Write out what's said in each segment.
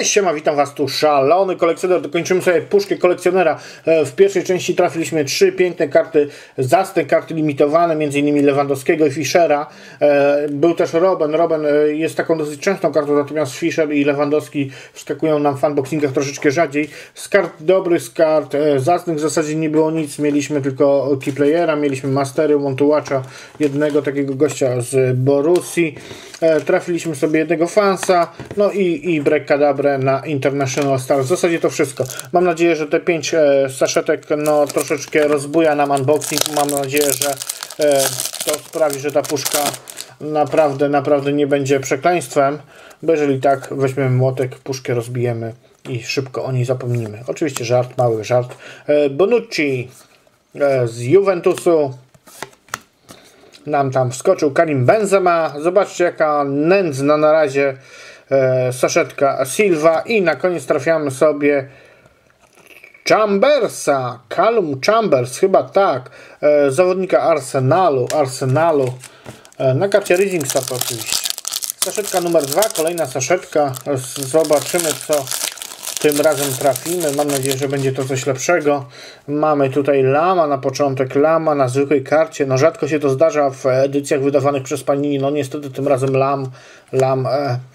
Cześć, siema, witam was tu, szalony kolekcjoner. Dokończymy sobie puszkę kolekcjonera. W pierwszej części trafiliśmy 3 piękne karty, zacne karty limitowane, m.in. Lewandowskiego i Fischera. Był też Robben. Robben jest taką dosyć częstą kartą, natomiast Fischer i Lewandowski wskakują nam w fanboxingach troszeczkę rzadziej. Z kart dobrych, z kart zacnych w zasadzie nie było nic. Mieliśmy tylko Keyplayera, mieliśmy Mastery, Montułacza, jednego takiego gościa z Borussii. Trafiliśmy sobie jednego Fansa, no i Brekadabrę na International Stars. W zasadzie to wszystko. Mam nadzieję, że te 5 saszetek no troszeczkę rozbuja nam unboxing. Mam nadzieję, że to sprawi, że ta puszka naprawdę nie będzie przekleństwem, bo jeżeli tak, weźmiemy młotek, puszkę rozbijemy i szybko o niej zapomnimy. Oczywiście żart, mały żart. Bonucci z Juventusu nam tam wskoczył, Karim Benzema. Zobaczcie, jaka nędzna na razie saszetka Silva i na koniec trafiamy sobie Chambersa, Callum Chambers, chyba tak, zawodnika Arsenalu, na karcie Rising Star oczywiście. Saszetka numer 2, kolejna saszetka, zobaczymy co tym razem trafimy. Mam nadzieję, że będzie to coś lepszego. Mamy tutaj Lama na początek, Lama na zwykłej karcie. No rzadko się to zdarza w edycjach wydawanych przez Panini. No niestety tym razem Lam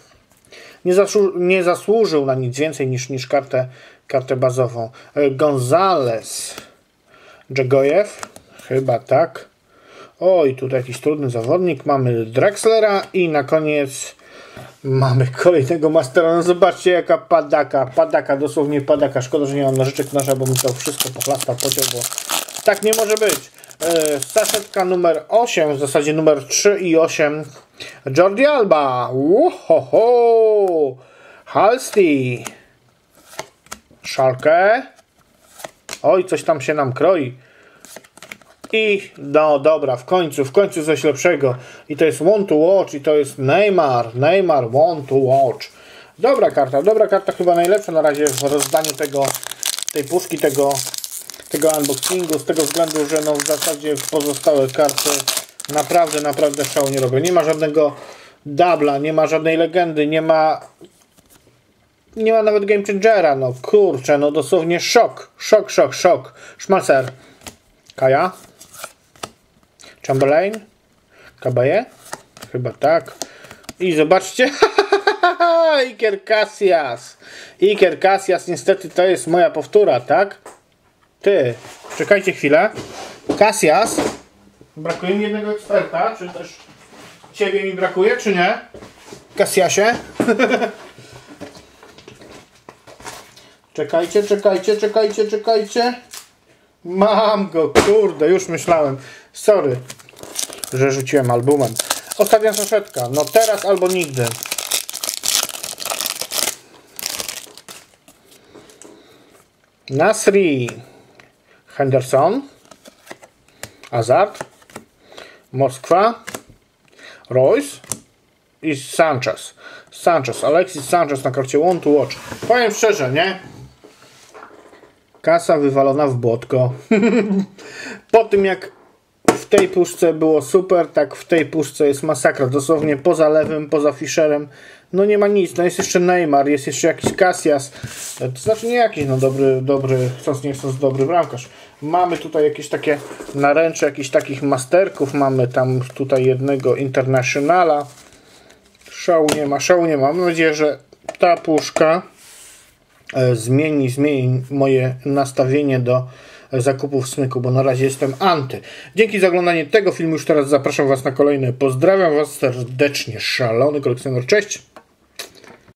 nie zasłużył na nic więcej niż kartę bazową. Gonzalez, Dżegojew, chyba tak. Oj, tutaj jakiś trudny zawodnik. Mamy Drexlera i na koniec mamy kolejnego Mastera. No zobaczcie, jaka padaka, dosłownie padaka. Szkoda, że nie mam nożyczek noża, bo mi to wszystko pochlasta, pociął, bo tak nie może być. Saszetka numer 8, w zasadzie numer 3 i 8. Jordi Alba. Uhoho. Halsti. Schalke. Oj, coś tam się nam kroi. I no dobra, w końcu coś lepszego. I to jest One to Watch i to jest Neymar One to Watch. Dobra karta, chyba najlepsza na razie w rozdaniu tej puszki, tego unboxingu, z tego względu, że no w zasadzie pozostałe karty naprawdę szału nie robią. Nie ma żadnego dubla, nie ma żadnej legendy, nie ma nawet Game Changera, no kurczę, no dosłownie szok. Schmalzer, Kaja, Chamberlain, Kabaye, chyba tak. I zobaczcie, Iker Casillas, niestety to jest moja powtóra, tak? Czekajcie chwilę. Casillas, brakuje mi jednego eksperta, czy też ciebie mi brakuje, czy nie? Casillasie. Czekajcie. Mam go, kurde, już myślałem. Sorry, że rzuciłem albumem. Ostatnia saszetka, no teraz albo nigdy. Nasri, Henderson, Hazard, Moskwa, Royce i Sanchez, Alexis Sanchez na karcie One to Watch. Powiem szczerze, nie? Kasa wywalona w błotko. Po tym jak w tej puszce było super, tak w tej puszce jest masakra. Dosłownie poza Lewym, poza Fischerem, no nie ma nic. No jest jeszcze Neymar, jest jeszcze jakiś Casillas. To znaczy nie jakiś, no dobry, chcąc nie chcąc, dobry bramkarz. Mamy tutaj jakieś takie naręcze, jakichś takich masterków. Mamy tam tutaj jednego Internationala. Szału nie ma. Mam nadzieję, że ta puszka zmieni moje nastawienie do zakupów w smyku, bo na razie jestem anty. Dzięki za oglądanie tego filmu. Już teraz zapraszam was na kolejny. Pozdrawiam was serdecznie, szalony kolekcjoner. Cześć!